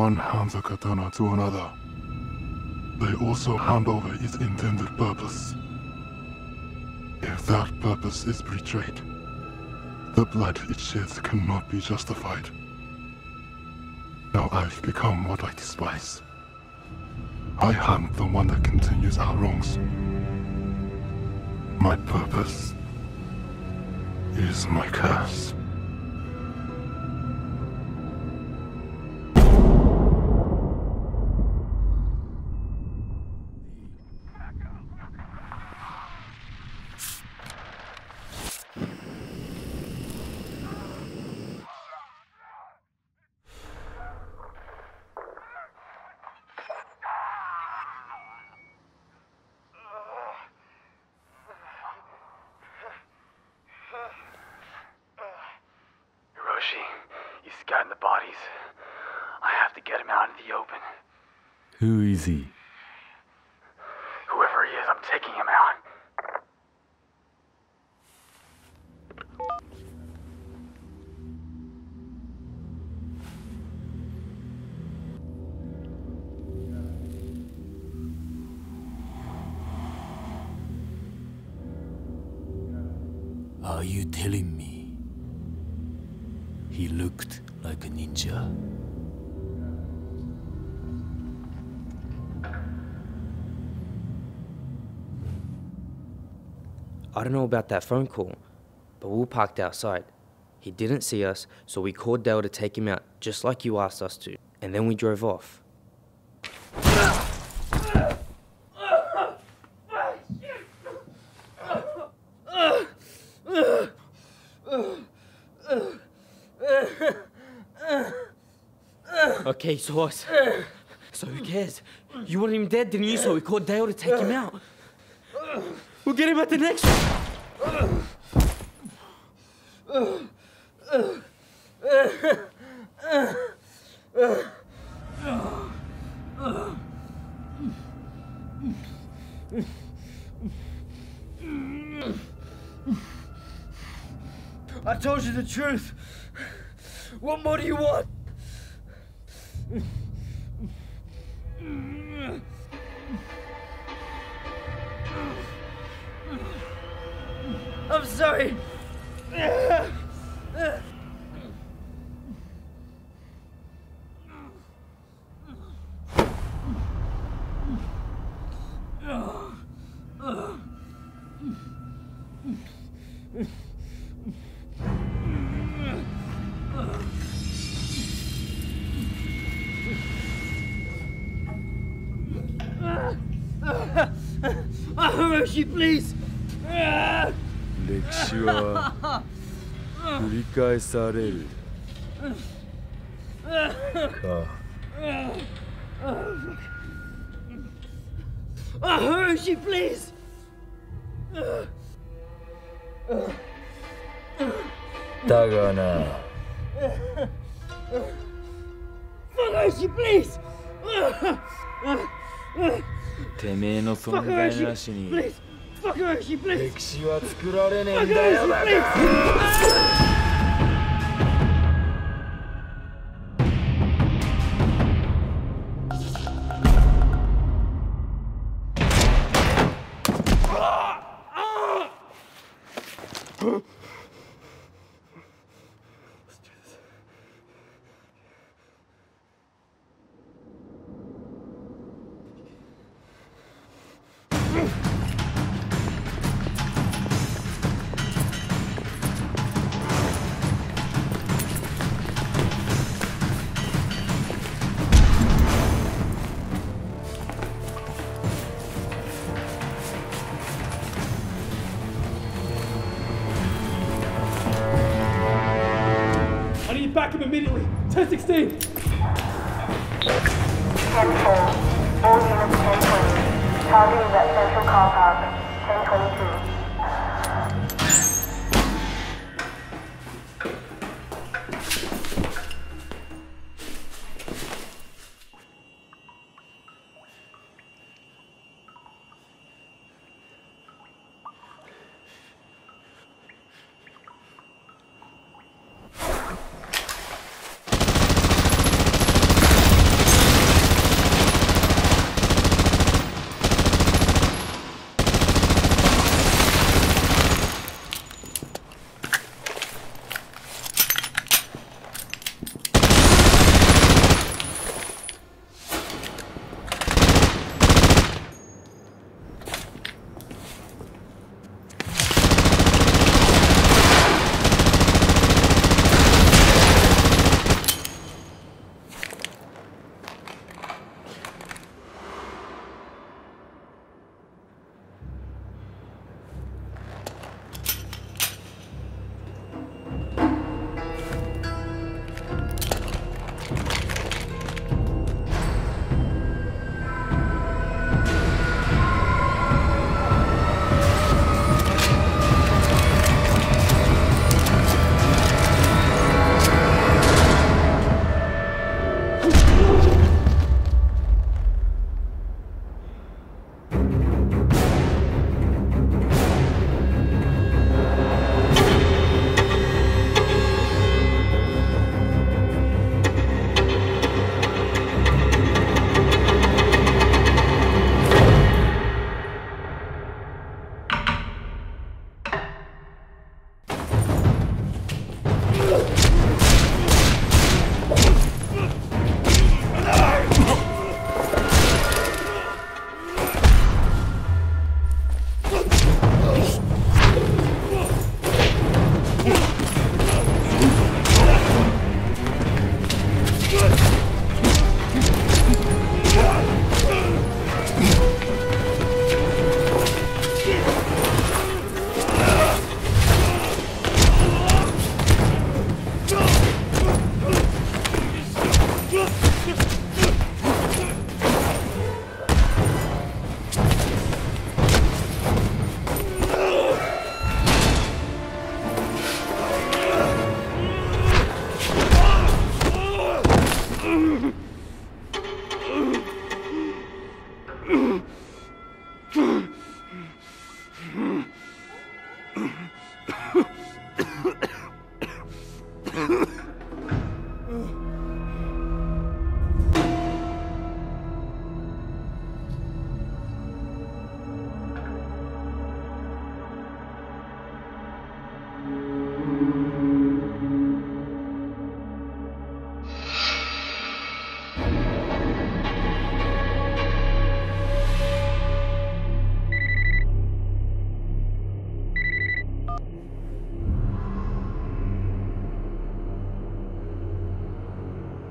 one hands a katana to another, they also hand over its intended purpose. If that purpose is betrayed, the blood it sheds cannot be justified. Now I've become what I despise. I am the one that continues our wrongs. My purpose is my curse. Hiroshi, he's scattered the bodies. I have to get him out into the open. Who is he? Whoever he is, I'm taking him out. Are you telling me he looked like a ninja? I don't know about that phone call, but we were parked outside. He didn't see us, so we called Dale to take him out, just like you asked us to, and then we drove off. Okay, so what? So who cares? You wanted him dead, didn't you? So we called Dale to take him out. We'll get him at the next one. I told you the truth. What more do you want? I'm sorry. Hiroshi, please. 歴史は繰り返される。 Hiroshi, please. だがな。 Hiroshi, please. てめえの存在なしに Hiroshi, please. 歴史は作られねえんだよバカ。 Back him immediately. 1016. 10-4. All units 1020. Target is at Central Car Park. 1022.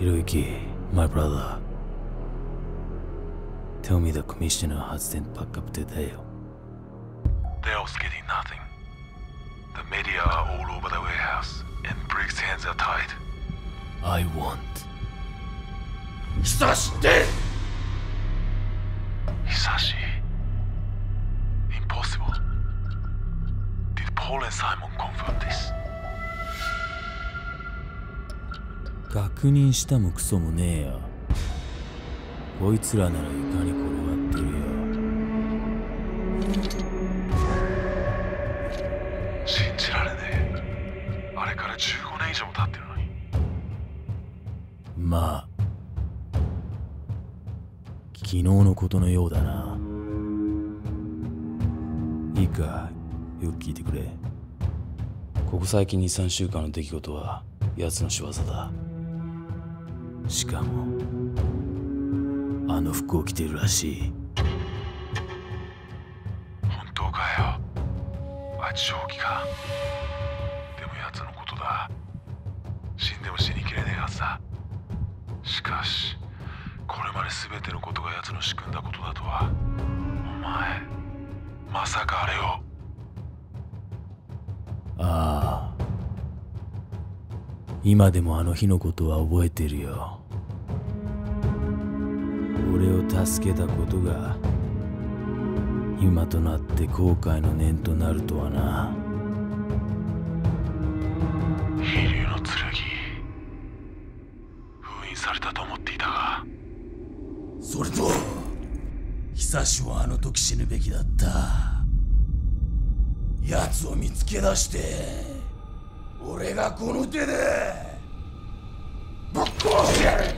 Hiroshi, my brother. Tell me the commissioner has sent backup to Dale. Dale's getting nothing. The media are all over the warehouse, and Brick's hands are tied. I want. Hisashi dead! Hisashi? Impossible. Did Paul and Simon confirm this? 確認したもクソもねえよ。こいつらなら床に転がってるよ。 信じられねえ。あれから15年以上も経ってるのに。 まあ、昨日のことのようだな。いいか、よく聞いてくれ。ここ最近 2,3 週間の出来事は奴の仕業だ。しかもあの服を着ているらしい。 本当かよ。あいつ正気か。でも奴のことだ。死んでも死にきれねえはずだ。しかしこれまで全てのことが奴の仕組んだことだとは。お前まさかあれを。 ああ、今でもあの日のことは覚えてるよ。俺を助けたことが今となって後悔の念となるとはな。 飛竜の剣封印されたと思っていたが。 それと久しはあの時死ぬべきだった。奴を見つけ出して俺がこの手でぶっ殺してやる。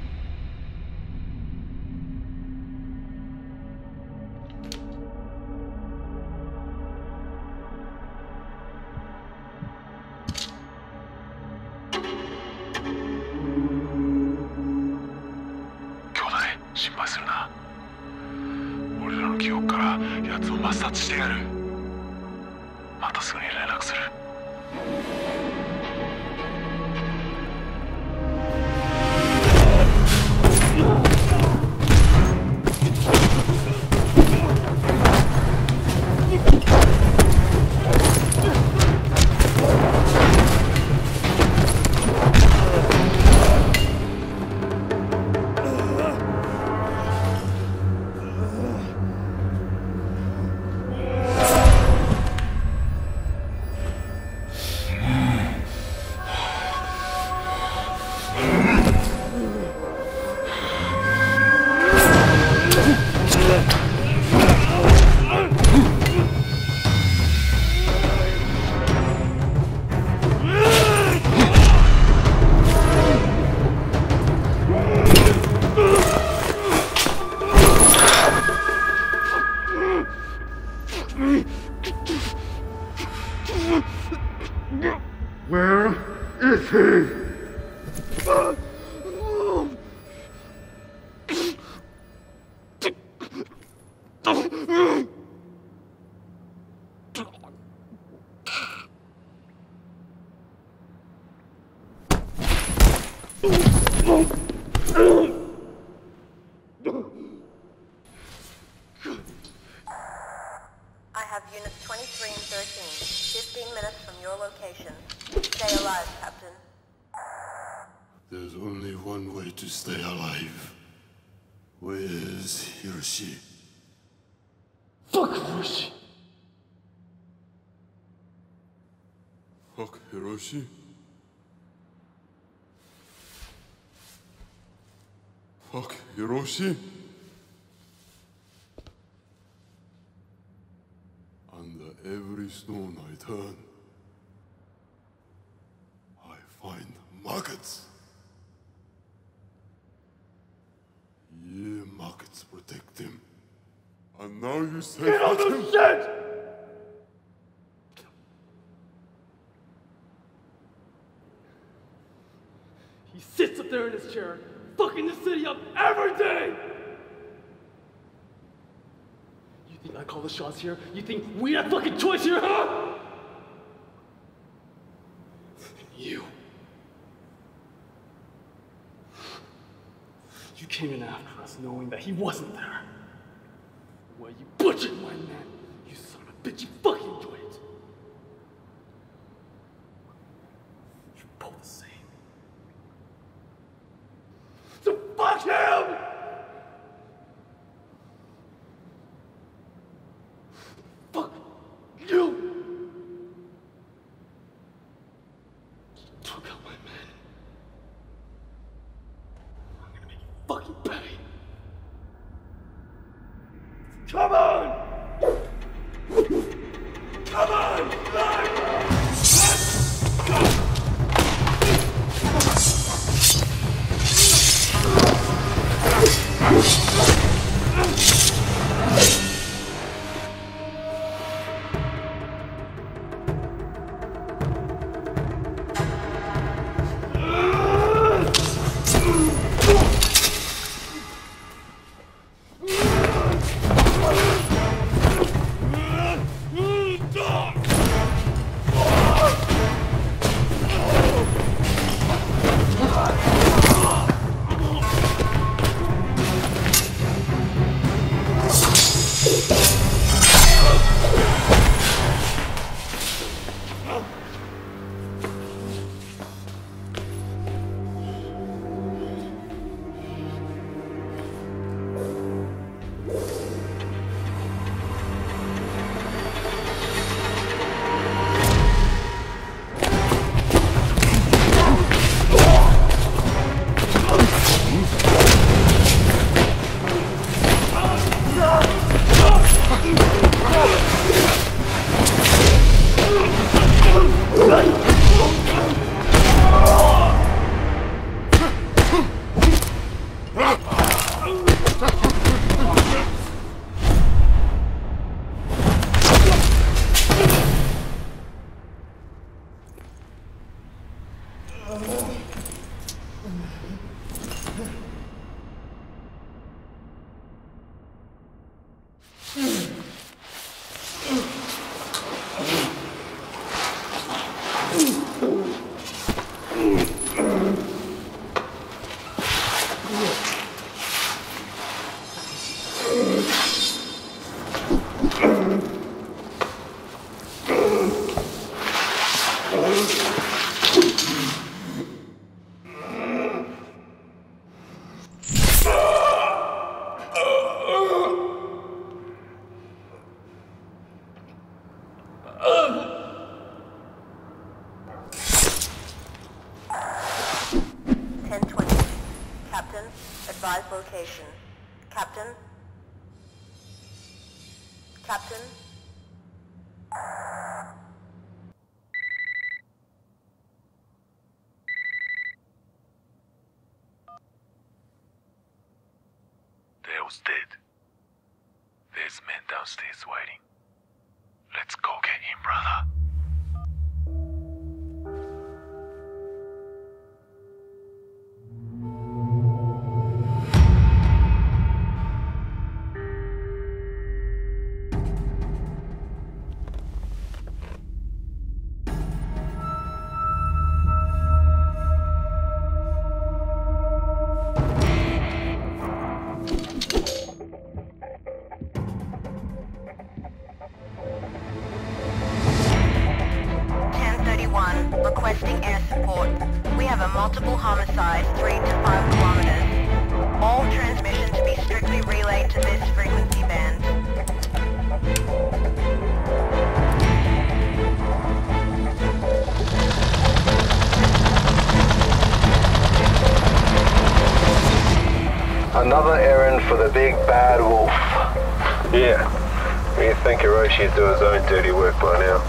兄弟心配するな。俺らの記憶から奴を抹殺してやる。またすぐに連絡する。Where is he? I have units 23 and 13, 15 minutes from your location. Stay alive, Captain. There's only one way to stay alive. Where's Hiroshi? Fuck Hiroshi! Fuck Hiroshi? Fuck Hiroshi? Under every stone I turn, I find markets. Yeah, markets protect him. And now you say Get on the shit! He sits up there in his chair, fucking the city up every day! You think I call the shots here? You think we have fucking choice here, huh? came in after us knowing that he wasn't there. Well, you butchered my man. You son of a bitch, you fucking enjoyed it. You're both the same. So fuck him! Fuck you! You took out my man. I'm gonna make you fucking pay. Come on! Come on! Let's go! Advise location. Captain? Captain? Dale's dead. There's men downstairs waiting. Let's go get him, brother. Requesting air support. We have a multiple homicide 3 to 5 kilometers. All transmission to be strictly relayed to this frequency band. Another errand for the big bad wolf. Yeah, we think Hiroshi'd do his own dirty work by now.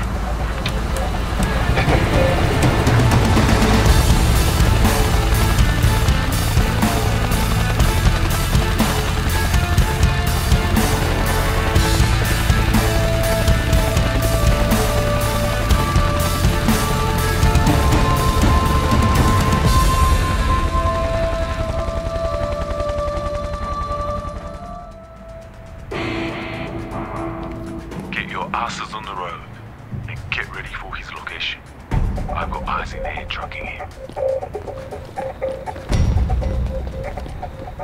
Asses on the road and get ready for his location. I've got eyes in there tracking him.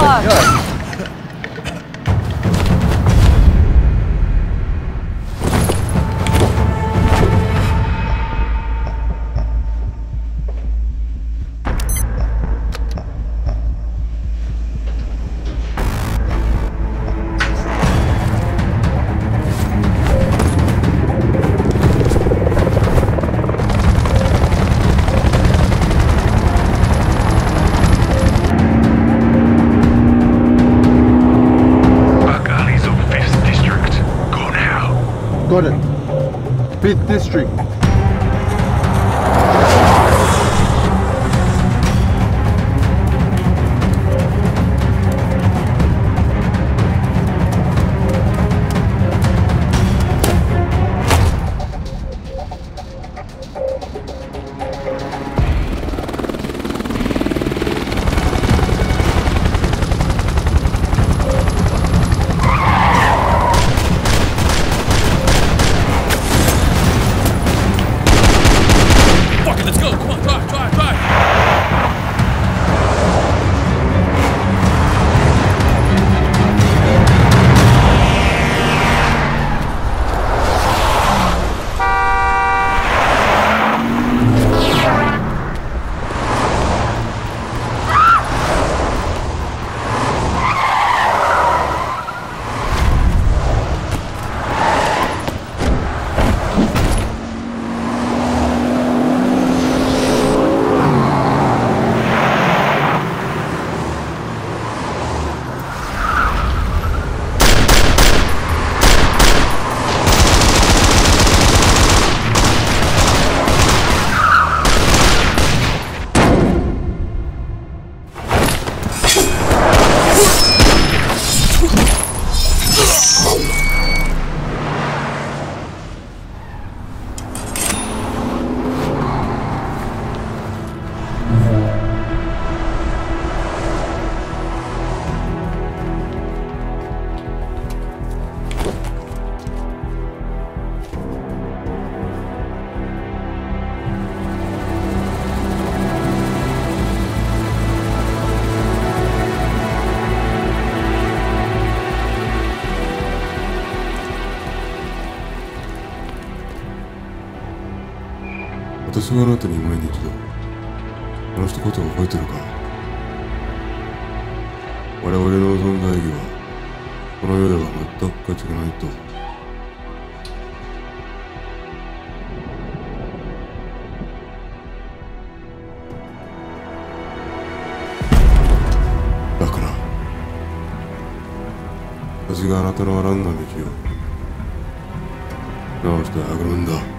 Got it. 5th District. 私があなたに前に一度話したことを覚えてるか。我々の存在意義はこの世では全く価値がないと。だから私があなたの選んだ道を直してあげるんだ。